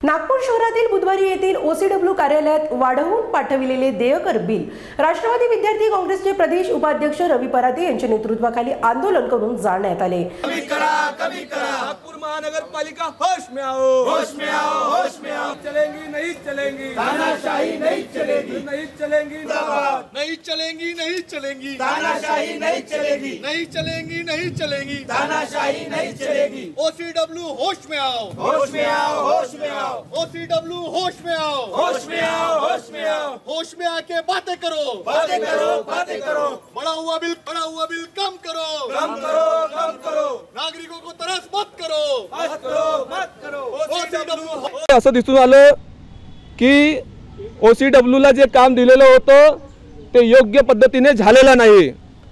नागपूर शहरातील बुधवारी येथील ओसीडब्ल्यू कार्यालयात वाढवून पाठविलेले देयकर बिल राष्ट्रवादी विद्यार्थी काँग्रेसचे प्रदेश उपाध्यक्ष रवी पराते यांच्या नेतृत्वाखाली आंदोलन करून जाळण्यात आले। कमी करा नागपुर महानगरपालिका होश में आओ, होश में आओ, होश में आओ। चलेंगी नहीं चलेंगी, तानाशाही नहीं चलेगी, नहीं चलेंगी, नहीं चलेंगी, नहीं चलेंगी, तानाशाही नहीं चलेगी, नहीं चलेंगी, नहीं चलेंगी, तानाशाही नहीं चलेगी। ओसीडब्ल्यू होश में आओ, होश में आओ, होश में आओ। ओसीडब्ल्यू होश में आओ, होश में आओ, होश में आओ। होश में आके बातें करो, बातें करो, बातें करो। बड़ा हुआ बिल कम करो, कम करो, कम करो। नागरिकों को त्रास मत करो, मत करो, मत करो। ओसीडब्ल्यू असं दिसून आलं की ओसीडब्ल्यू ला जे काम दिलेलं होतं ते योग्य पद्धतीने झालेलं नाही।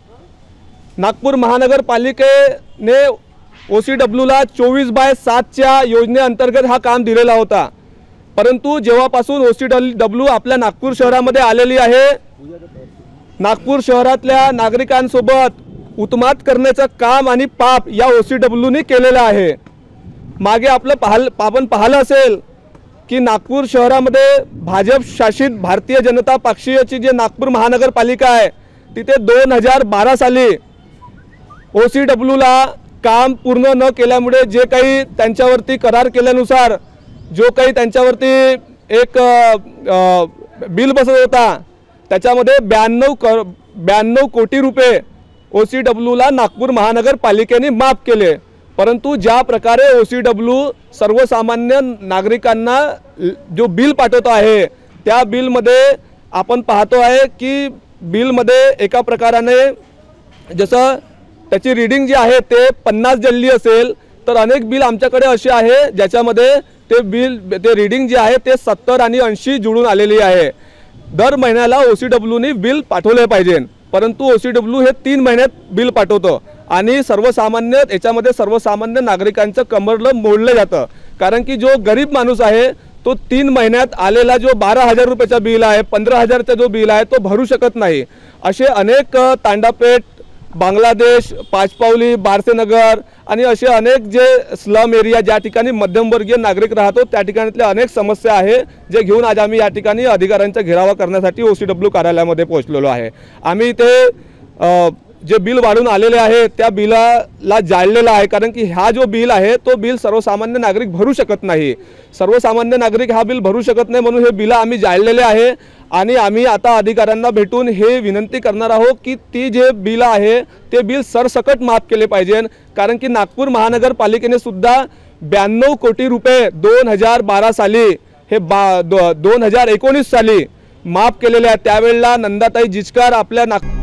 नागपूर महानगरपालिकेने ओसीडब्ल्यू ला 24/7च्या योजनेअंतर्गत हा काम दिलेला होता, परंतु जेव्हापासून ओसीडब्ल्यू आपल्या नागपूर शहरामध्ये आलेली आहे, नागपूर शहरातल्या नागरिकांसोबत उत्मात करण्याचं काम आणि पाप या ओसीडब्ल्यूने केलेलं आहे। मागे आपण पाहिलं असेल की नागपूर शहरामध्ये भाजप शासित भारतीय जनता पक्षाची जे नागपूर महानगरपालिका आहे तिथे 2012 साली ओसीडब्ल्यू ला काम पूर्ण न केल्यामुळे जे काही त्यांच्यावरती करार केल्यानुसार जो काही त्यांच्यावरती एक बिल बसत होता त्याच्यामध्ये 92 कोटी रुपये ओसीडब्ल्यू ला नागपूर महानगरपालिकेने माफ केले। परंतु ज्या प्रकारे ओसीडब्ल्यू सर्वसामान्य नागरिकांना जो बिल पाठवतो आहे त्या बिलमध्ये आपण पाहतो आहे की बिलमध्ये एका प्रकाराने जसं त्याची रीडिंग जी आहे ते 50 जल्ली असेल, तर अनेक बिल आमच्याकडे असे आहे ज्याच्यामध्ये ते रीडिंग जे आहे ते 70 आणि 80 जुळून आलेली आहे। दर महिन्याला ओसीडब्ल्यूने बिल पाठवले पाहिजे, परंतु ओसीडब्ल्यू हे 3 महिन्यात बिल पाठवतो आणि याच्यामध्ये सर्वसामान्य नागरिकांचं कमरलं मोडलं जातं। कारण की जो गरीब माणूस आहे तो 3 महिन्यात आलेला जो 12,000 रुपयाचा बिल आहे, 15,000चा जो बिल आहे तो भरू शकत नाही। असे अनेक तांडापेठ, बांगलादेश, पाचपावली, बारसेनगर आणि असे अनेक जे स्लम एरिया ज्या ठिकाणी मध्यमवर्गीय नागरिक राहतो त्या ठिकाणातल्या अनेक समस्या आहे जे घेऊन आज आम्ही या ठिकाणी अधिकाऱ्यांचा घेरावा करण्यासाठी ओसीडब्ल्यू कार्यालयामध्ये पोहोचलेलो आहे। आम्ही इथे जे बिल वाढून आलेले आहे त्या बिलाला जाळलेला आहे, कारण की हा जो बिल आहे तो बिल सर्वसामान्य नागरिक भरू शकत नाही। सर्वसामान्य नागरिक हा बिल भरू शकत नाही म्हणून हे बिल आम्ही जाळलेले आहे आणि आम्ही आता अधिकाऱ्यांना भेटून हे विनंती करणार आहोत की ती जे बिल आहे ते बिल सरसकट माफ केले पाहिजे। कारण की नागपूर महानगरपालिकेने सुद्धा 92 कोटी रुपये 2012 साली हे 2019 साली माफ केलेले आहेत। त्यावेळेला नंदाताई जिचकार आपल्या